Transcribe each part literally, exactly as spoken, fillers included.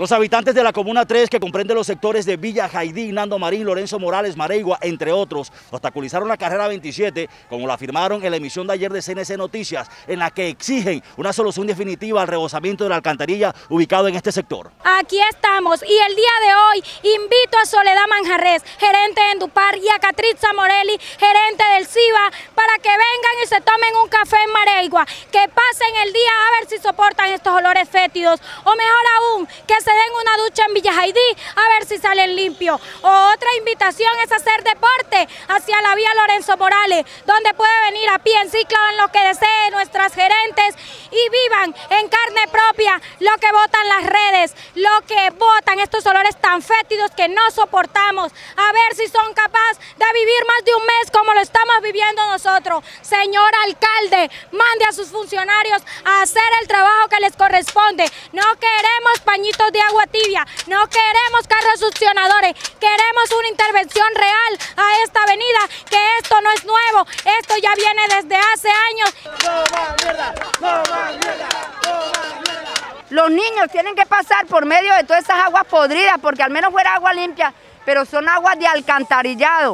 Los habitantes de la Comuna tres, que comprende los sectores de Villa Jaidí, Nando Marín, Lorenzo Morales, Mareigua, entre otros, obstaculizaron la carrera veintisiete, como lo afirmaron en la emisión de ayer de C N C Noticias, en la que exigen una solución definitiva al rebosamiento de la alcantarilla ubicado en este sector. Aquí estamos y el día de hoy invito a Soledad Manjarres, gerente de Endupar, y a Catritza Morelli, gerente del SIVA, para que vengan y se tomen un café en Mareigua, que pasen el día a ver si soportan estos olores fétidos, o mejor aún, que se den una ducha en Villa Jaidí a ver si salen limpios. Otra invitación es hacer deporte hacia la vía Lorenzo Morales, donde puede venir a pie, en ciclo, en lo que deseen nuestras gerentes, y vivan en carne propia lo que votan las redes, lo que votan estos olores tan fétidos que no soportamos, a ver si son capaces de vivir más de un mes como lo estamos viviendo nosotros. Señor alcalde, mande a sus funcionarios a hacer el trabajo que les corresponde. No queremos pañitos de agua tibia, no queremos carros succionadores, queremos una intervención real a esta avenida, que esto no es nuevo, esto ya viene desde hace años. ¡No más mierda! ¡No más mierda! ¡No más mierda! Los niños tienen que pasar por medio de todas esas aguas podridas, porque al menos fuera agua limpia, pero son aguas de alcantarillado.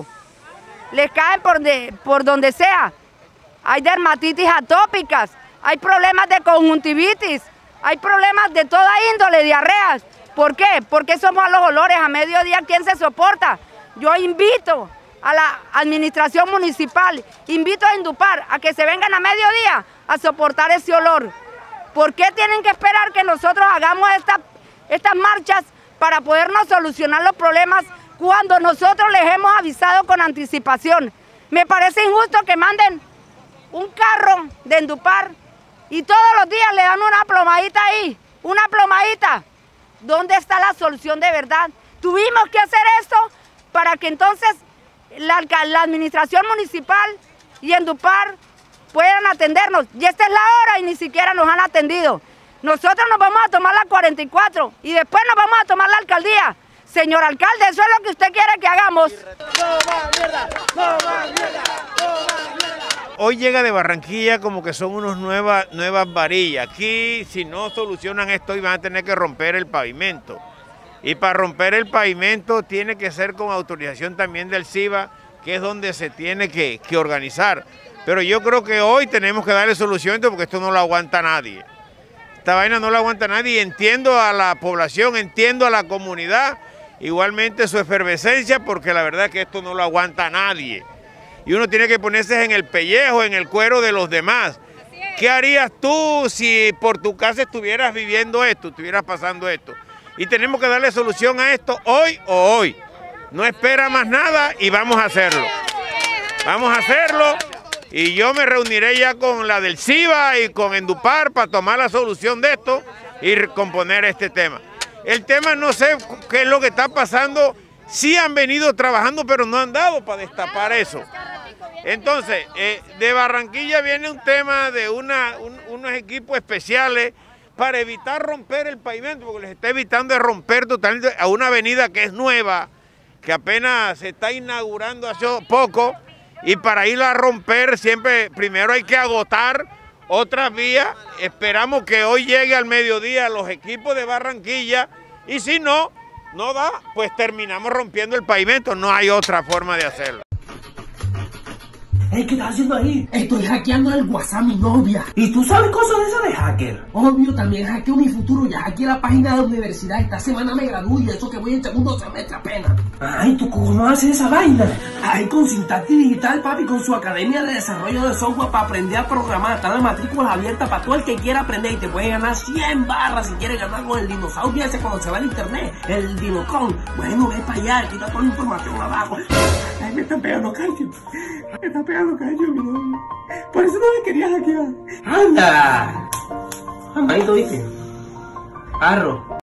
Les caen por, de, por donde sea. Hay dermatitis atópicas, hay problemas de conjuntivitis, hay problemas de toda índole, diarreas. ¿Por qué? Porque somos a los olores, a mediodía, ¿quién se soporta? Yo invito a la administración municipal, invito a Endupar a que se vengan a mediodía a soportar ese olor. ¿Por qué tienen que esperar que nosotros hagamos esta, estas marchas para podernos solucionar los problemas cuando nosotros les hemos avisado con anticipación? Me parece injusto que manden un carro de Endupar y todos los días le dan una plomadita ahí, una plomadita. ¿Dónde está la solución de verdad? Tuvimos que hacer esto para que entonces la, la administración municipal y Endupar puedan atendernos. Y esta es la hora y ni siquiera nos han atendido. Nosotros nos vamos a tomar la cuarenta y cuatro y después nos vamos a tomar la alcaldía. Señor alcalde, eso es lo que usted quiere que hagamos. ¡No más mierda! ¡No más mierda! ¡No más mierda! Hoy llega de Barranquilla como que son unas nuevas, nuevas varillas. Aquí, si no solucionan esto, hoy van a tener que romper el pavimento. Y para romper el pavimento tiene que ser con autorización también del SIVA, que es donde se tiene que, que organizar. Pero yo creo que hoy tenemos que darle solución porque esto no lo aguanta nadie. Esta vaina no lo aguanta nadie y entiendo a la población, entiendo a la comunidad, igualmente su efervescencia, porque la verdad es que esto no lo aguanta nadie. Y uno tiene que ponerse en el pellejo, en el cuero de los demás. ¿Qué harías tú si por tu casa estuvieras viviendo esto, estuvieras pasando esto? Y tenemos que darle solución a esto hoy o hoy. No espera más nada y vamos a hacerlo. Vamos a hacerlo y yo me reuniré ya con la del SIVA y con Endupar para tomar la solución de esto y recomponer este tema. El tema no sé qué es lo que está pasando. Sí han venido trabajando, pero no han dado para destapar eso. Entonces, eh, de Barranquilla viene un tema de una, un, unos equipos especiales para evitar romper el pavimento, porque les está evitando de romper totalmente a una avenida que es nueva, que apenas se está inaugurando hace poco, y para irla a romper siempre, primero hay que agotar otras vías. Esperamos que hoy llegue al mediodía los equipos de Barranquilla, y si no, no da, pues terminamos rompiendo el pavimento, no hay otra forma de hacerlo. Hey, ¿qué estás haciendo ahí? Estoy hackeando el WhatsApp a mi novia. ¿Y tú sabes cosas de eso de hacker? Obvio, también hackeo mi futuro. Ya hackeé la página de la universidad. Esta semana me gradúo y eso que voy en segundo semestre apenas. Ay, ¿tú cómo haces esa vaina? Ay, con Sintaxis Digital, papi, con su academia de desarrollo de software para aprender a programar. Está la matrícula abierta para todo el que quiera aprender y te puede ganar cien barras si quieres ganar con el dinosaurio ese cuando se va al internet. El Dinocon. Bueno, ve para allá, quita toda la información abajo. Ay, me están pegando calcio. Me está pegando calcio, mi novio. Por eso no me quería hackear. ¡Anda! Amadito, ¿viste? Arro.